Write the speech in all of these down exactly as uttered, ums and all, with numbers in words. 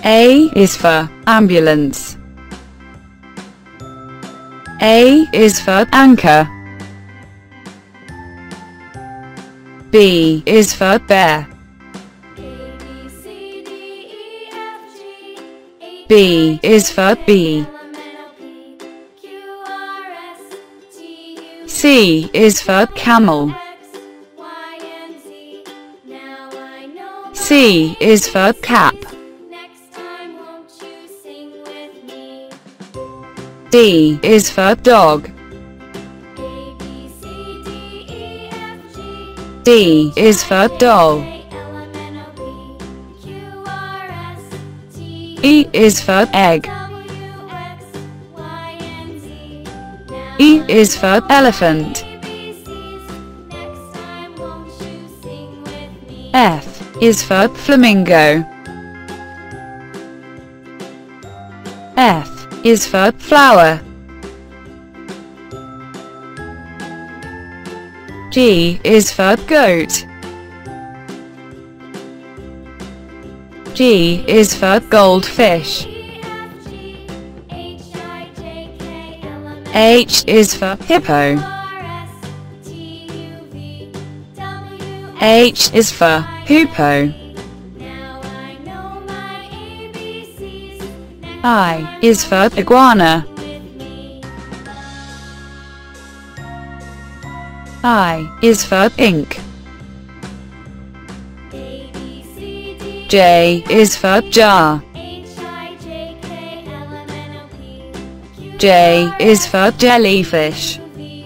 A is for ambulance. A is for anchor. B is for bear. B is for bee. C is for camel. C is for cap. D is for dog. D is for doll. E is for egg. E is for elephant. F is for flamingo. F is for flower. G is for goat. G is for goldfish. H is for hippo. H is for hoopoe. I is for iguana. I is for ink. J is for jar. J is for jellyfish.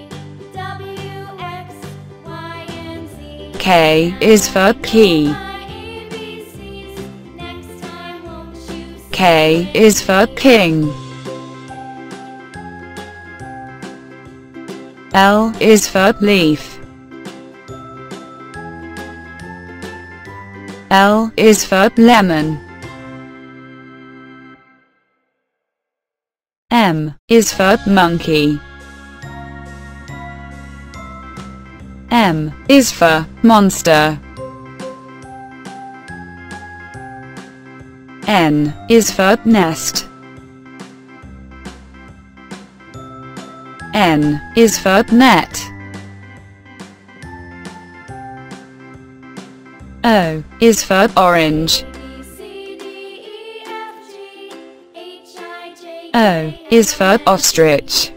K is for key. K is for king. L is for leaf. L is for lemon. M is for monkey. M is for monster. N is for nest. N is for net. O is for orange. O is for ostrich.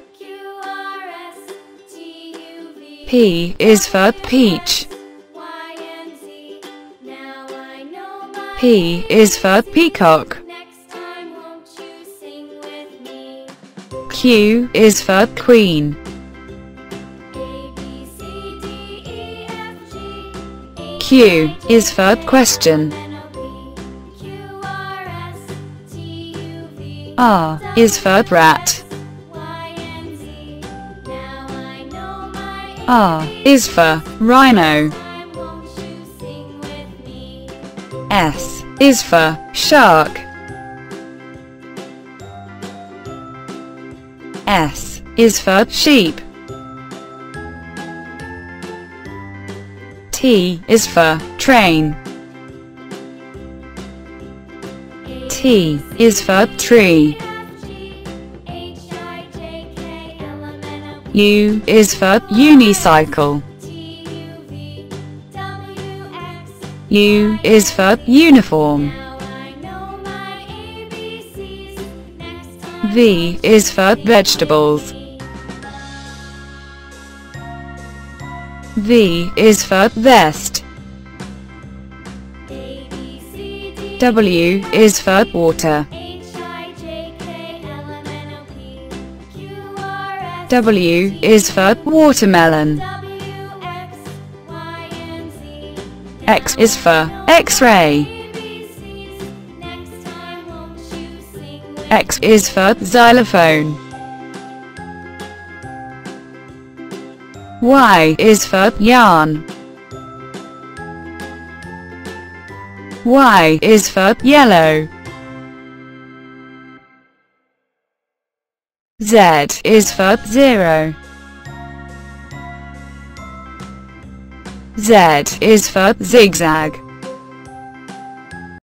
P is for peach. P is for peacock. Q is for queen. Q is for question. R is for rat. R is for rhino. S is for shark. S is for sheep. T is for train. T is for tree. U is for unicycle. U is for uniform. V is for vegetables. V is for vest. W is for water. W is for watermelon. X is for X-ray. X is for xylophone. Y is for yarn. Y is for yellow. Z is for zero. Z is for zigzag.